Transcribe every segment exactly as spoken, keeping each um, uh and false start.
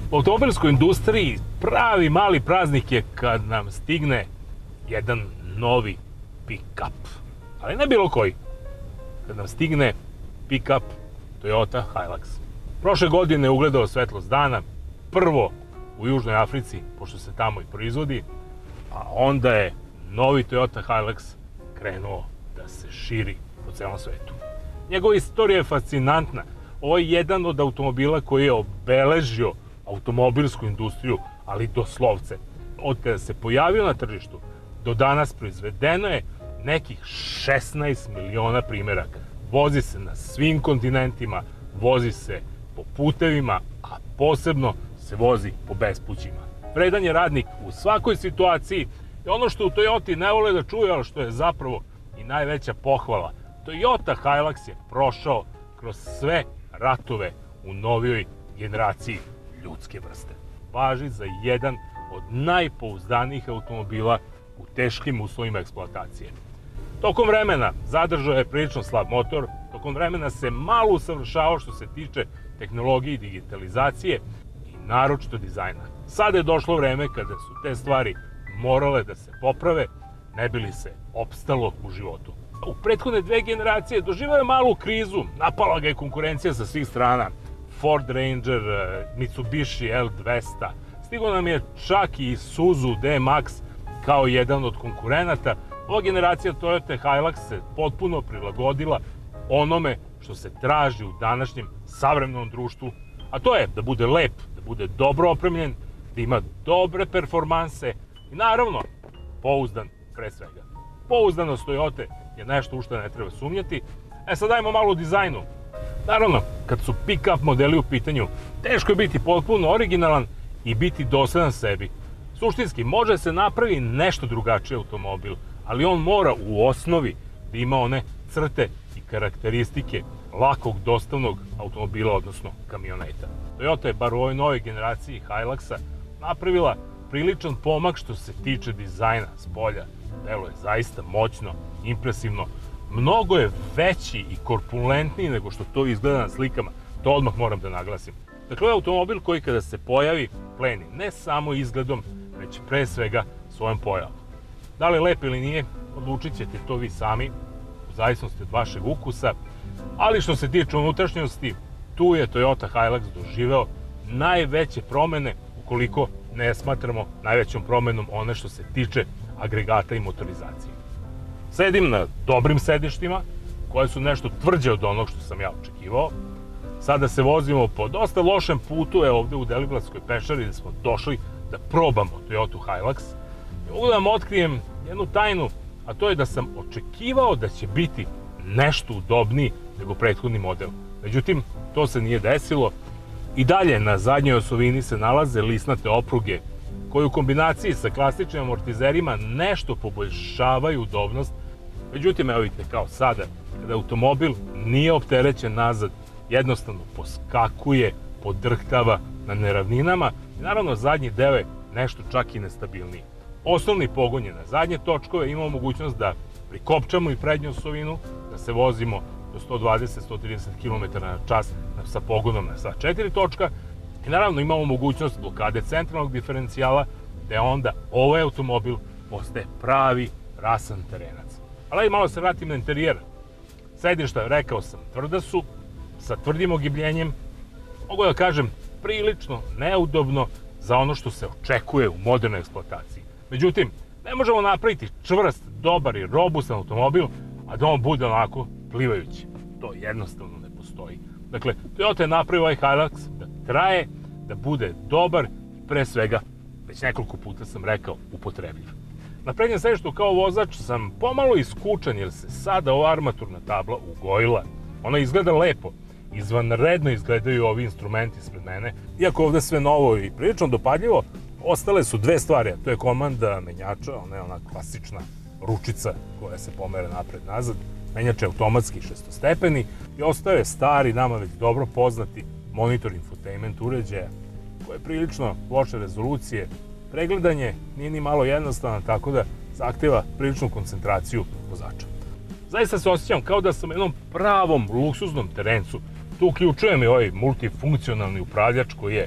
U automobilskoj industriji pravi mali praznik je kad nam stigne jedan novi pick-up. Ali ne bilo koji. Kad nam stigne pick-up Toyota Hilux. Prošle godine je ugledao svetlost dana, prvo u Južnoj Africi, pošto se tamo i proizvodi, a onda je novi Toyota Hilux krenuo da se širi po celom svetu. Njegova istorija je fascinantna. Ovo je jedan od automobila koji je obeležio automobilsku industriju, ali doslovce. Od kada se pojavio na tržištu, do danas proizvedeno je nekih šesnaest miliona primeraka. Vozi se na svim kontinentima, vozi se po putevima, a posebno se vozi po bespućima. Vredan je radnik u svakoj situaciji i ono što u Toyoti ne vole da čuje, ali što je zapravo i najveća pohvala. Toyota Hilux je prošao kroz sve ratove u novijoj generaciji ljudske vrste. Važi za jedan od najpouzdanijih automobila u teškim uslovima eksploatacije. Tokom vremena zadržao je prilično slab motor, tokom vremena se malo usavršavao što se tiče tehnologije i digitalizacije i naročito dizajna. Sada je došlo vreme kada su te stvari morale da se poprave, ne bi li se opstalo u životu. U prethodne dve generacije doživao je malu krizu, napala ga je konkurencija sa svih strana. Ford Ranger, Mitsubishi L dvesta, stigao nam je čak i Isuzu D Max kao jedan od konkurenata. Ova generacija Toyota Hilux se potpuno prilagodila onome što se traži u današnjem savremenom društvu, a to je da bude lep, da bude dobro opremljen, da ima dobre performanse i naravno pouzdan pre svega. Pouzdanost Toyote je nešto u što ne treba sumnjati. E sad dajmo malo o dizajnu. Naravno, kad su pick-up modeli u pitanju, teško je biti potpuno originalan i biti dosledan sebi. Suštinski, može se napravi nešto drugačije automobil, ali on mora u osnovi da ima one crte i karakteristike lakog dostavnog automobila, odnosno kamioneta. Toyota je bar u ovoj novoj generaciji Hiluxa napravila priličan pomak što se tiče dizajna s polja. Delo je zaista moćno, impresivno. Mnogo je veći i korpulentniji nego što to izgleda na slikama. To odmah moram da naglasim. Dakle, ovo je automobil koji kada se pojavi pleni ne samo izgledom, već pre svega svojom pojavom. Da li je lep ili nije, odlučit ćete to vi sami, u zavisnosti od vašeg ukusa, ali što se tiče unutrašnjosti, tu je Toyota Hilux doživeo najveće promene, ukoliko ne smatramo najvećom promenom one što se tiče agregata i motorizacije. Sedim na dobrim sedištima, koje su nešto tvrđe od onog što sam ja očekivao. Sada se vozimo po dosta lošem putu, evo ovde u Deliblatskoj pešari, gde smo došli da probamo Toyota Hilux. I mogu da vam otkrijem jednu tajnu, a to je da sam očekivao da će biti nešto udobniji nego prethodni model. Međutim, to se nije desilo. I dalje na zadnjoj osovini se nalaze lisnate opruge, koje u kombinaciji sa klasičnim amortizerima nešto poboljšavaju udobnost. Međutim, evo vidite, kao sada, kada automobil nije opterećen nazad, jednostavno poskakuje, podrhtava na neravninama i naravno zadnji deo je nešto čak i nestabilniji. Osnovni pogon je na zadnje točkove, imamo mogućnost da prikopčamo i prednju osovinu, da se vozimo do sto dvadeset do sto trideset kilometara na čas sa pogonom na sva četiri točka i naravno imamo mogućnost blokade centralnog diferencijala, gde onda ovaj automobil postaje pravi rasan terenac. Ali malo se vratim na interijer. Sedišta, rekao sam, tvrda su, sa tvrdim ogibljenjem, mogu da kažem prilično neudobno za ono što se očekuje u modernoj eksploataciji. Međutim, ne možemo napraviti čvrst, dobar i robustan automobil, a da on bude onako plivajući. To jednostavno ne postoji. Dakle, Toyota je napravio ovaj Hilux da traje, da bude dobar i pre svega, već nekoliko puta sam rekao, upotrebljiv. Na prednjem sedištu kao vozač sam pomalo iskučen jer se sada ova armaturna tabla ugojila. Ona izgleda lepo, izvanredno izgledaju ovi instrumenti ispred mene. Iako ovde sve novo i prilično dopadljivo, ostale su dve stvari, a to je komanda menjača, ona je ona klasična ručica koja se pomera napred-nazad, menjač je automatski šestostepeni i ostaje stari, nama već dobro poznati monitor infotainment uređaja, koji je prilično loše rezolucije. Pregledanje nije ni malo jednostavno, tako da zahteva priličnu koncentraciju vozača. Zaista se osjećam kao da sam u jednom pravom luksuznom terencu. Tu uključujem i ovaj multifunkcionalni upravljač koji je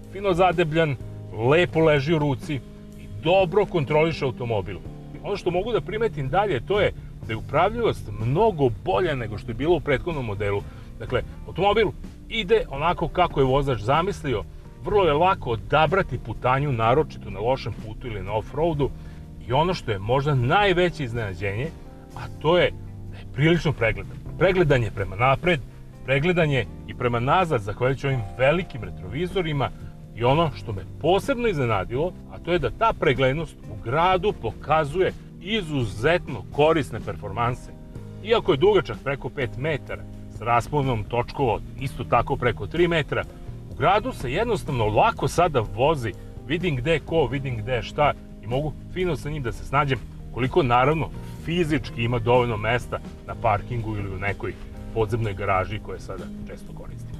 fino zadebljan, lepo leži u ruci i dobro kontroliše automobil. Ono što mogu da primetim dalje, to je da je upravljivost mnogo bolja nego što je bilo u prethodnom modelu. Dakle, automobil ide onako kako je vozač zamislio, vrlo je lako odabrati putanju, naročito na lošem putu ili na off-roadu, i ono što je možda najveće iznenađenje, a to je da je prilično pregledan. Pregledan je prema napred, pregledan je i prema nazad, zahvaljujući ovim velikim retrovizorima, i ono što me posebno iznenadilo, a to je da ta preglednost u gradu pokazuje izuzetno korisne performanse. Iako je dugačak preko pet metara, s rasponom točkova isto tako preko tri metra, u gradu se jednostavno lako sada vozi, vidim gde je ko, vidim gde je šta i mogu fino sa njim da se snađem, koliko naravno fizički ima dovoljno mesta na parkingu ili u nekoj podzemnoj garaži koje sada često koristim.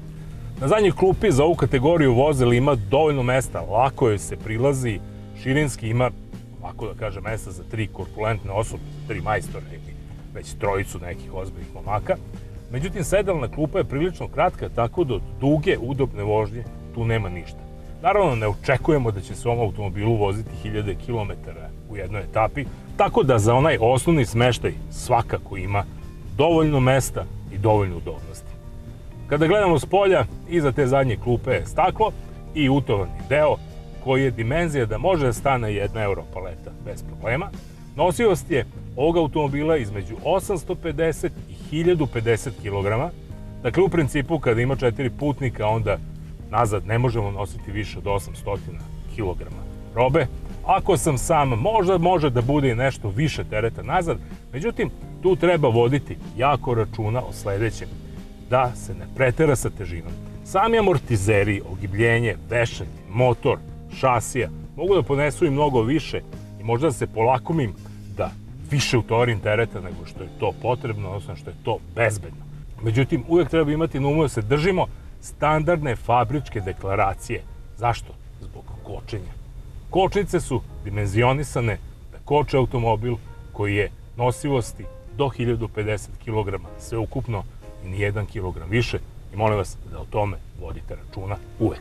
Na zadnjoj klupi za ovu kategoriju vozila ima dovoljno mesta, lako joj se prilazi, širinski ima, ovako da kažem, mesta za tri korpulentne osobe, tri majstora ili već trojicu nekih ozbiljnih momaka. Međutim, sedalna klupa je prilično kratka, tako da od duge, udobne vožnje tu nema ništa. Naravno, ne očekujemo da će se ovom automobilu voziti hiljade kilometara u jednoj etapi, tako da za onaj osnovni smeštaj svakako ima dovoljno mesta i dovoljno udobnosti. Kada gledamo s polja, iza te zadnje klupe je staklo i utovani deo koji je dimenzija da može da stane jedna euro paleta bez problema. Nosivost je ovog automobila između osamsto pedeset i hiljadu pedeset kilograma. Dakle, u principu, kada ima četiri putnika, onda nazad ne možemo nositi više od osamsto kilograma robe. Ako sam sam, možda može da bude i nešto više tereta nazad, međutim, tu treba voditi jako računa o sledećem, da se ne pretera sa težinom. Sami amortizeri, ogibljenje, vešanje, motor, šasija mogu da ponesu i mnogo više i možda se polakomim da više utorim tereta nego što je to potrebno, odnosno što je to bezbedno. Međutim, uvek treba imati na umu da se držimo standardne fabričke deklaracije. Zašto? Zbog kočenja. Kočnice su dimenzionisane da koče automobil koji je nosivosti do hiljadu pedeset kilograma sve ukupno i nijedan kilogram više, i molim vas da o tome vodite računa uvek.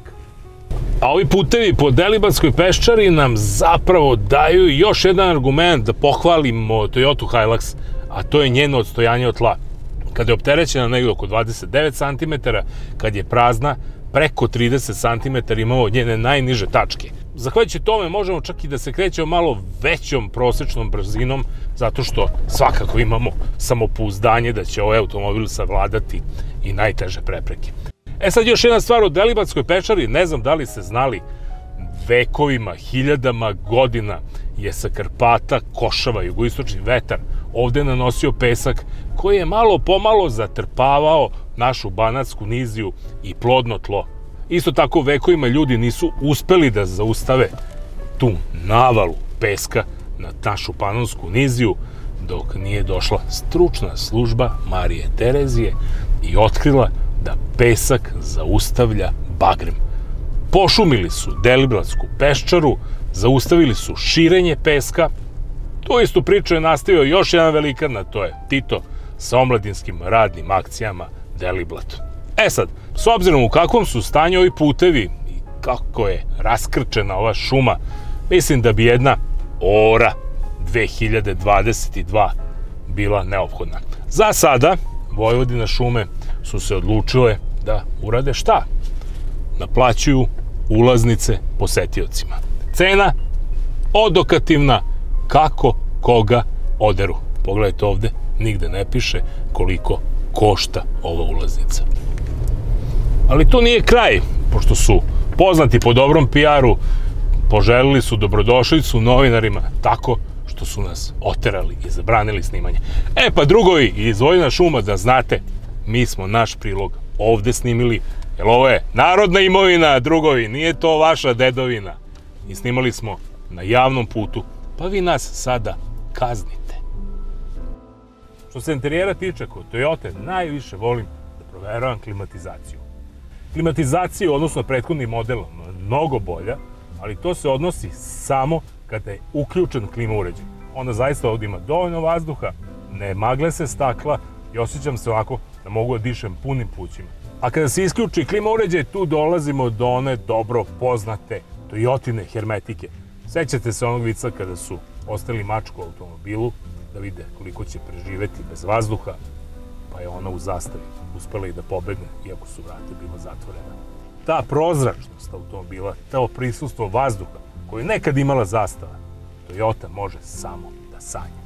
A ovi putevi po Delibatskoj peščari nam zapravo daju još jedan argument da pohvalimo Toyota Hilux, a to je njeno odstojanje od tla. Kada je opterećena negdje oko dvadeset devet centimetara, kad je prazna, preko trideset centimetara imamo njene najniže tačke. Zahvaljujući tome možemo čak i da se krećemo malo većom prosečnom brzinom, zato što svakako imamo samopouzdanje da će ovaj automobil savladati i najteže prepreke. E sad još jedna stvar o Delibatskoj peščari, ne znam da li ste znali, vekovima, hiljadama godina je sa Karpata, Košava, jugoistočni vetar ovde nanosio pesak koji je malo pomalo zatrpavao našu banatsku niziju i plodno tlo. Isto tako vekovima ljudi nisu uspeli da zaustave tu navalu peska na našu panonsku niziju dok nije došla stručna služba Marije Terezije i otkrila da pesak zaustavlja bagrem. Pošumili su Delibatsku peščaru, zaustavili su širenje peska. Tu istu priču je nastavio još jedan velikan, a to je Tito sa omladinskim radnim akcijama Deliblat. E sad, s obzirom u kakvom su stanju ovi putevi i kako je raskrčena ova šuma, mislim da bi jedna Ora dve hiljade dvadeset dva bila neophodna. Za sada, Vojvodina šume su se odlučile da urade šta? Naplaćuju ulaznice posetiocima. Cena odokativna, kako koga oderu. Pogledajte ovde, nigde ne piše koliko košta ova ulaznica. Ali to nije kraj, pošto su poznati po dobrom P R-u, poželili su dobrodošlicu novinarima tako što su nas oterali i zabranili snimanje. E pa drugovi iz Vojvodina šuma, da znate, mi smo naš prilog ovde snimili, jer ovo je narodna imovina, drugovi, nije to vaša dedovina. I snimali smo na javnom putu, pa vi nas sada kaznite. Što se interijera tiče, kod Toyote najviše volim da proveravam klimatizaciju. Klimatizaciju, odnosno prethodni model, mnogo bolja, ali to se odnosi samo kada je uključen klima uređaj. Onda zaista ovdje ima dovoljno vazduha, ne magle se stakla i osjećam se ovako da mogu da dišem punim plućima. A kada se isključi klima uređaj, tu dolazimo do one dobro poznate Toyotine hermetike. Sećate se onog vica kada su ostavili mačku u automobilu da vide koliko će preživeti bez vazduha, pa je ona u zastavi uspela i da pobegne, iako su vrata bila zatvorena. Ta prozračnost automobila, to prisustvo vazduha, koju je nekad imala zastava, Toyota može samo da sanja.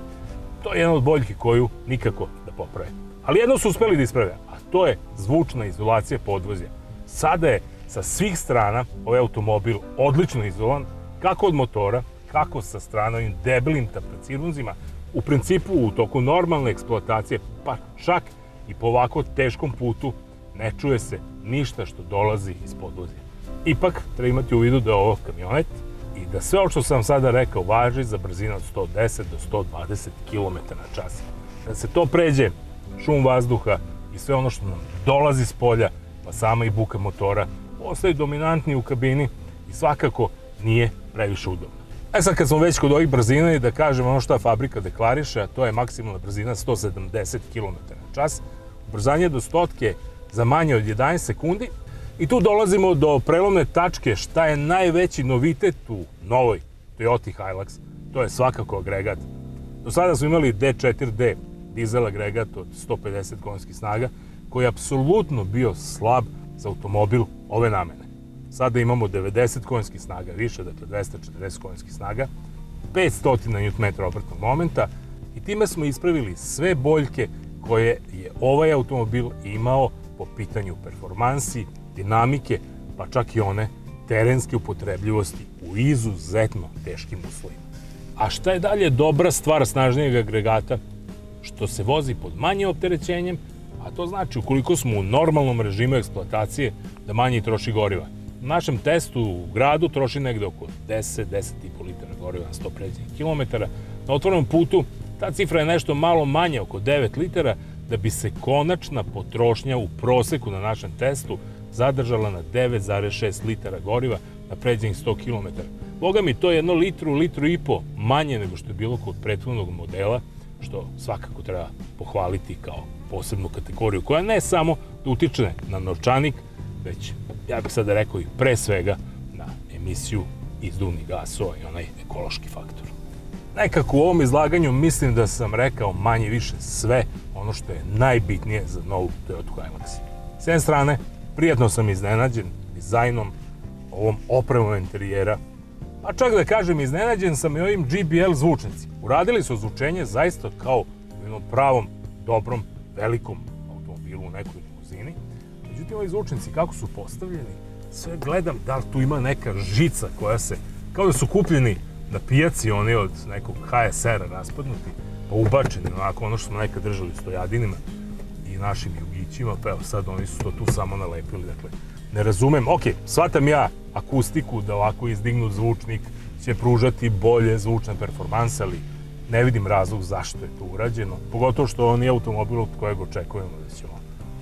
To je jedna od boljki koju nikako da poprave. Ali jedno su uspeli da isprave, a to je zvučna izolacija podvozja. Sada je sa svih strana ovaj automobil odlično izolovan, kako od motora, kako sa strana ovim debelim tapracirunzima, u principu u toku normalne eksploatacije, pa čak i po ovako teškom putu, ne čuje se ništa što dolazi iz podvozja. Ipak, treba imati u vidu da je ovo kamionet i da sve ovo što sam sada rekao važi za brzinu od sto deset do sto dvadeset kilometara na čas. Da se to pređe, šum vazduha i sve ono što nam dolazi s polja, pa sama i buka motora, ostaju dominantni u kabini i svakako nije previše udobno. E sad kad smo već kod ovih brzina i da kažem ono što fabrika deklariše, a to je maksimalna brzina sto sedamdeset kilometara na čas, ubrzanje do stotke za manje od jedanaest sekundi i tu dolazimo do prelomne tačke šta je najveći novitet u novoj Toyota Hilux, to je svakako agregat. Do sada smo imali D četiri D dizel agregat od sto pedeset konjskih snaga, koji je apsolutno bio slab za automobil ove namene. Sada imamo devedeset konjskih snaga više, dakle dvesta četrdeset konjskih snaga, petsto newton metara obrtnog momenta i time smo ispravili sve boljke koje je ovaj automobil imao po pitanju performansi, dinamike, pa čak i one terenske upotrebljivosti u izuzetno teškim uslovima. A šta je dalje dobra stvar snažnijeg agregata? Što se vozi pod manjim opterećenjem, a to znači ukoliko smo u normalnom režimu eksploatacije da manje troši goriva. U našem testu u gradu troši negde oko deset do deset i po litara goriva na sto pređenih kilometara. Na otvorenom putu ta cifra je nešto malo manje, oko devet litara, da bi se konačna potrošnja u proseku na našem testu zadržala na devet zarez šest litara goriva na pređenih sto kilometara. Boga mi, to je jedno litru, litru i po manje nego što je bilo kod prethodnog modela, što svakako treba pohvaliti kao posebnu kategoriju, koja ne samo da utiče na novčanik, već, ja bih sada rekao i pre svega, na emisiju izduvnih gasova i onaj ekološki faktor. Nekako u ovom izlaganju mislim da sam rekao manje više sve ono što je najbitnije za novu Toyota Hilux. S jedne strane, prijatno sam iznenađen dizajnom, ovom opremom interijera, a čak da kažem iznenađen sam i ovim J B L zvučnici. Uradili su zvučenje zaista kao u jednom pravom, dobrom, velikom automobilu u nekoj limuzini. Međutim, ovi zvučnici kako su postavljeni, sve gledam da li tu ima neka žica koja se, kao da su kupljeni na pijaci oni od nekog H S R-a raspadnuti, pa ubačeni onako ono što smo nekad držali u stojadinima i našim jugićima, pa evo sad oni su to tu samo nalepili, dakle, ne razumem, ok, shvatam ja akustiku da ovako izdignut zvučnik će pružati bolje zvučne performanse, ali ne vidim razlog zašto je to urađeno, pogotovo što on je automobil od kojeg očekujemo da ćemo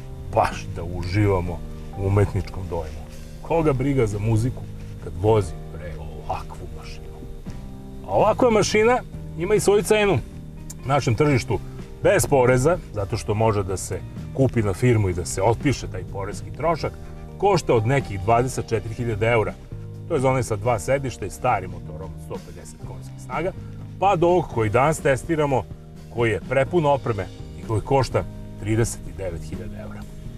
baš da uživamo u umetničkom dojmu. Koga briga za muziku kad vozi pre ovakvu mašinu? A ovakva mašina ima i svoju cenu na našem tržištu bez poreza, zato što može da se kupi na firmu i da se otpiše taj porezki trošak, košta od nekih dvadeset četiri hiljade eura. To je za onaj sa dva sedišta i starim motorom od sto pedeset konjskih snaga, pa do ovog koji danas testiramo, koji je prepun opreme i koji košta trideset devet hiljada eura.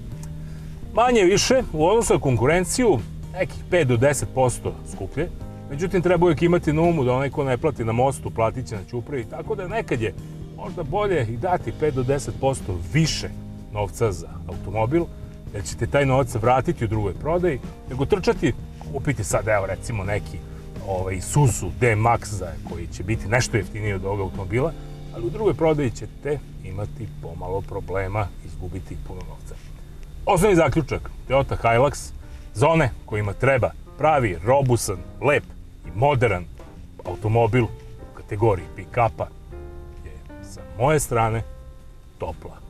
Manje više, u odnosu na konkurenciju, nekih pet do deset posto skuplje, međutim treba uvijek imati na umu da onaj ko ne plati na mostu, platit će na ćupriji, tako da nekad je možda bolje i dati pet do deset posto više novca za automobil, jer ćete taj novac vratiti u drugoj prodaji, nego trčati, kupiti sad, evo recimo neki ovaj, Isuzu D Max za koji će biti nešto jeftiniji od ovog automobila, ali u drugoj prodaji ćete imati pomalo problema, izgubiti puno novca. Osnovni zaključak, Toyota Hilux, za one kojima treba pravi, robusan, lep i modern automobil u kategoriji pick-upa je sa moje strane topla